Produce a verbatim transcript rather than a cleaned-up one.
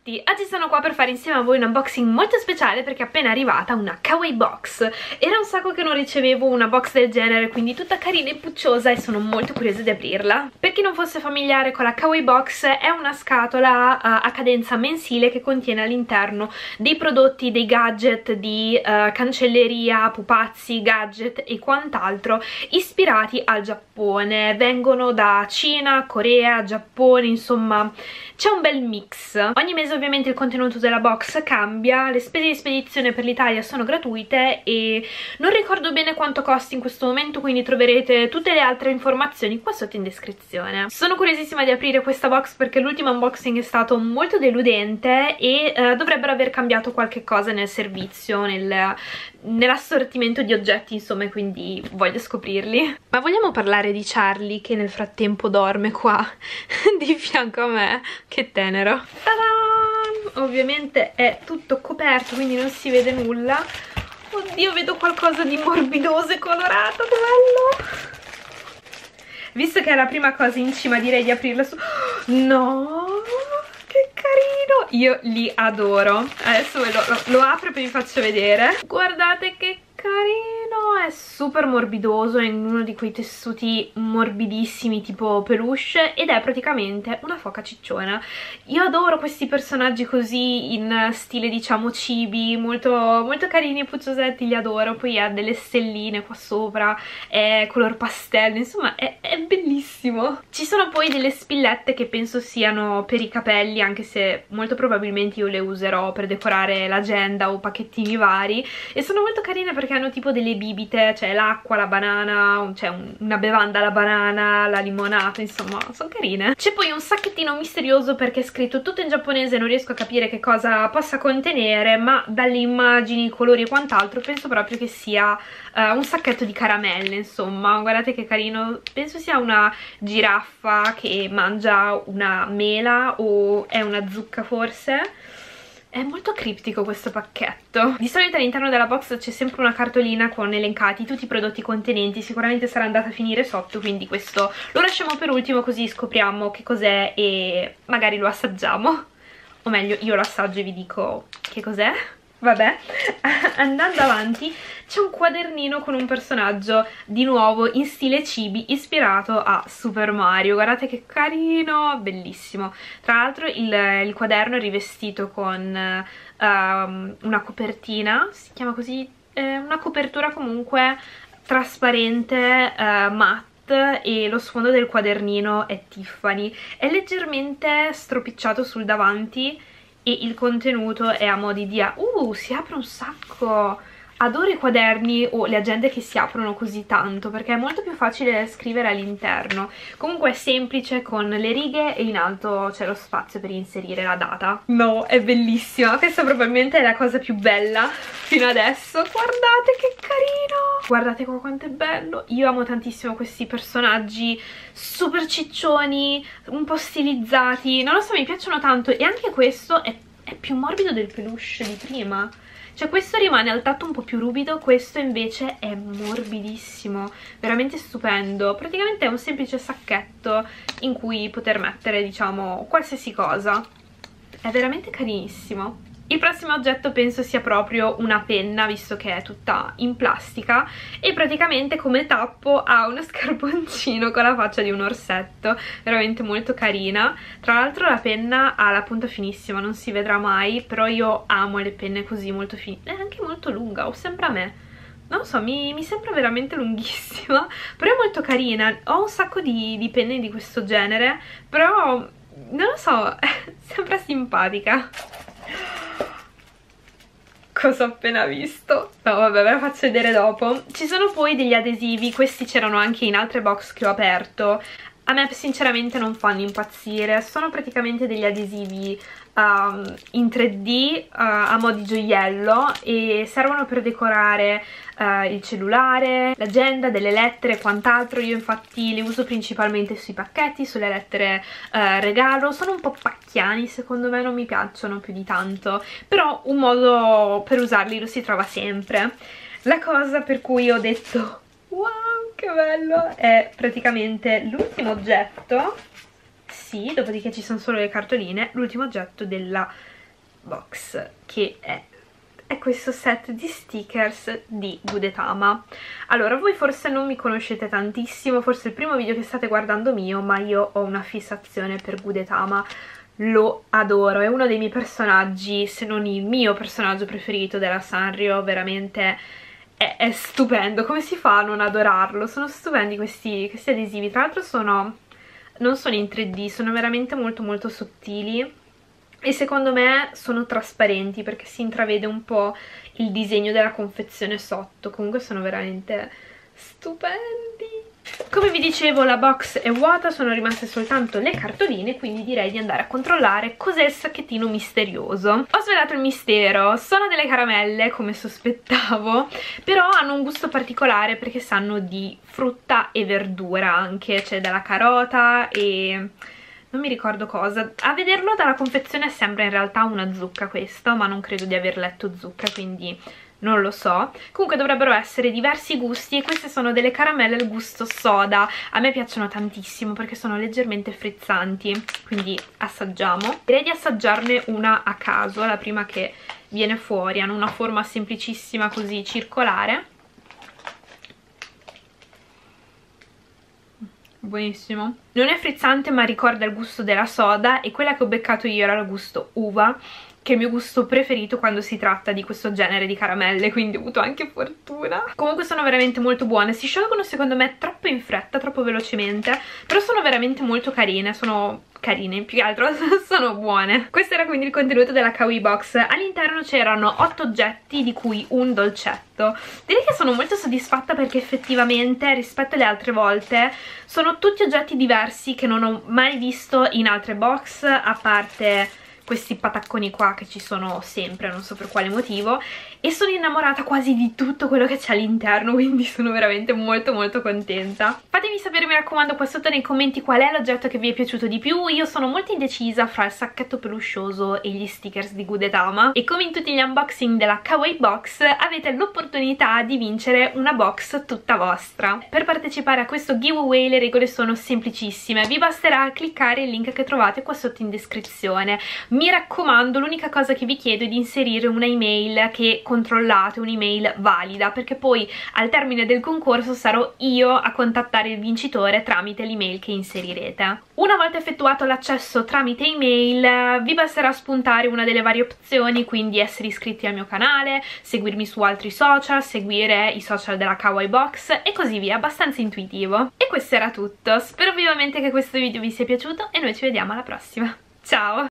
tutti, oggi sono qua per fare insieme a voi un unboxing molto speciale perché è appena arrivata una Kawaii Box. Era un sacco che non ricevevo una box del genere, quindi tutta carina e pucciosa, e sono molto curiosa di aprirla. Per chi non fosse familiare con la Kawaii Box, è una scatola uh, a cadenza mensile che contiene all'interno dei prodotti, dei gadget di uh, cancelleria, pupazzi, gadget e quant'altro ispirati al Giappone. Vengono da Cina, Corea, Giappone, insomma c'è un bel mix. Ogni mese ovviamente il contenuto della box cambia, le spese di spedizione per l'Italia sono gratuite e non ricordo bene quanto costi in questo momento, quindi troverete tutte le altre informazioni qua sotto in descrizione. Sono curiosissima di aprire questa box perché l'ultimo unboxing è stato molto deludente e eh, dovrebbero aver cambiato qualche cosa nel servizio, nel, nell'assortimento di oggetti, insomma, quindi voglio scoprirli. Ma vogliamo parlare di Charlie che nel frattempo dorme qua di fianco a me? Che tenero. Ta-da! Ovviamente è tutto coperto, quindi non si vede nulla. Oddio, vedo qualcosa di morbidoso e colorato, che bello! Visto che è la prima cosa in cima, direi di aprirla su... No! Che carino! Io li adoro. Adesso ve lo, lo, lo apro e poi vi faccio vedere. Guardate che carino! È super morbidoso, è in uno di quei tessuti morbidissimi tipo peluche ed è praticamente una foca cicciona. Io adoro questi personaggi così in stile, diciamo, chibi, molto, molto carini e pucciosetti, li adoro. Poi ha delle stelline qua sopra, è color pastello, insomma è, è bellissimo. Ci sono poi delle spillette che penso siano per i capelli, anche se molto probabilmente io le userò per decorare l'agenda o pacchettini vari, e sono molto carine perché hanno tipo delle bibite, cioè l'acqua, la banana, c'è un, una bevanda alla banana, la limonata, insomma sono carine. C'è poi un sacchettino misterioso perché è scritto tutto in giapponese, non riesco a capire che cosa possa contenere, ma dalle immagini, colori e quant'altro penso proprio che sia uh, un sacchetto di caramelle, insomma. Guardate che carino, penso sia una giraffa che mangia una mela o è una zucca forse. È molto criptico questo pacchetto. Di solito all'interno della box c'è sempre una cartolina con elencati tutti i prodotti contenenti, sicuramente sarà andata a finire sotto, quindi questo lo lasciamo per ultimo così scopriamo che cos'è e magari lo assaggiamo. O meglio, io lo assaggio e vi dico che cos'è. Vabbè, andando avanti c'è un quadernino con un personaggio di nuovo in stile chibi ispirato a Super Mario. Guardate che carino, bellissimo. Tra l'altro il, il quaderno è rivestito con um, una copertina, si chiama così, eh, una copertura comunque trasparente, uh, matte, e lo sfondo del quadernino è Tiffany. È leggermente stropicciato sul davanti e il contenuto è a mo' di dia. Uh, si apre un sacco! Adoro i quaderni o le agende che si aprono così tanto perché è molto più facile scrivere all'interno. Comunque è semplice con le righe e in alto c'è lo spazio per inserire la data. No, è bellissima. Questa probabilmente è la cosa più bella fino adesso. Guardate che carino! Guardate qua quanto è bello. Io amo tantissimo questi personaggi super ciccioni, un po' stilizzati. Non lo so, mi piacciono tanto. E anche questo è, è più morbido del peluche di prima. Cioè questo rimane al tatto un po' più ruvido, questo invece è morbidissimo, veramente stupendo. Praticamente è un semplice sacchetto in cui poter mettere, diciamo, qualsiasi cosa. È veramente carinissimo. Il prossimo oggetto penso sia proprio una penna, visto che è tutta in plastica e praticamente come tappo ha uno scarponcino con la faccia di un orsetto, veramente molto carina. Tra l'altro la penna ha la punta finissima, non si vedrà mai, però io amo le penne così molto fine. È anche molto lunga, o sembra a me. Non lo so, mi, mi sembra veramente lunghissima, però è molto carina. Ho un sacco di, di penne di questo genere, però non lo so, sembra simpatica. Cosa ho appena visto? No vabbè, ve la faccio vedere dopo. Ci sono poi degli adesivi, questi c'erano anche in altre box che ho aperto. A me sinceramente non fanno impazzire, sono praticamente degli adesivi um, in tre D uh, a mo' di gioiello e servono per decorare uh, il cellulare, l'agenda, delle lettere e quant'altro. Io infatti le uso principalmente sui pacchetti, sulle lettere uh, regalo. Sono un po' pacchiani, secondo me non mi piacciono più di tanto, però un modo per usarli lo si trova sempre. La cosa per cui ho detto wow che bello è praticamente l'ultimo oggetto. sì, dopodiché ci sono solo le cartoline, l'ultimo oggetto della box, che è è questo set di stickers di Gudetama. Allora, voi forse non mi conoscete tantissimo, forse è il primo video che state guardando mio, ma io ho una fissazione per Gudetama, lo adoro, è uno dei miei personaggi, se non il mio personaggio preferito della Sanrio, veramente è, è stupendo. Come si fa a non adorarlo? Sono stupendi questi, questi adesivi, tra l'altro sono, non sono in tre D, sono veramente molto molto sottili. E secondo me sono trasparenti perché si intravede un po' il disegno della confezione sotto. Comunque sono veramente stupendi. Come vi dicevo, la box è vuota, sono rimaste soltanto le cartoline, quindi direi di andare a controllare cos'è il sacchettino misterioso. Ho svelato il mistero, sono delle caramelle come sospettavo, però hanno un gusto particolare perché sanno di frutta e verdura anche, c'è della carota e non mi ricordo cosa. A vederlo dalla confezione sembra in realtà una zucca questo, ma non credo di aver letto zucca, quindi non lo so. Comunque dovrebbero essere diversi gusti e queste sono delle caramelle al gusto soda. A me piacciono tantissimo perché sono leggermente frizzanti, quindi assaggiamo. Direi di assaggiarne una a caso, la prima che viene fuori. Hanno una forma semplicissima così circolare. Buonissimo, non è frizzante ma ricorda il gusto della soda e quella che ho beccato io era il gusto uva, che è il mio gusto preferito quando si tratta di questo genere di caramelle, quindi ho avuto anche fortuna. Comunque sono veramente molto buone, si sciolgono secondo me troppo in fretta, troppo velocemente, però sono veramente molto carine, sono carine, più che altro sono buone. Questo era quindi il contenuto della Kawaii Box. All'interno c'erano otto oggetti, di cui un dolcetto. Direi che sono molto soddisfatta perché effettivamente rispetto alle altre volte sono tutti oggetti diversi che non ho mai visto in altre box, a parte questi patacconi qua che ci sono sempre, non so per quale motivo, e sono innamorata quasi di tutto quello che c'è all'interno, quindi sono veramente molto molto contenta. Fatemi sapere, mi raccomando, qua sotto nei commenti qual è l'oggetto che vi è piaciuto di più. Io sono molto indecisa fra il sacchetto peluscioso e gli stickers di Gudetama, e come in tutti gli unboxing della Kawaii Box avete l'opportunità di vincere una box tutta vostra. Per partecipare a questo giveaway le regole sono semplicissime, vi basterà cliccare il link che trovate qua sotto in descrizione. Mi raccomando, l'unica cosa che vi chiedo è di inserire una email che controllate, un'email valida, perché poi al termine del concorso sarò io a contattare il vincitore tramite l'email che inserirete. Una volta effettuato l'accesso tramite email vi basterà spuntare una delle varie opzioni, quindi essere iscritti al mio canale, seguirmi su altri social, seguire i social della Kawaii Box e così via, abbastanza intuitivo. E questo era tutto, spero vivamente che questo video vi sia piaciuto e noi ci vediamo alla prossima. Ciao!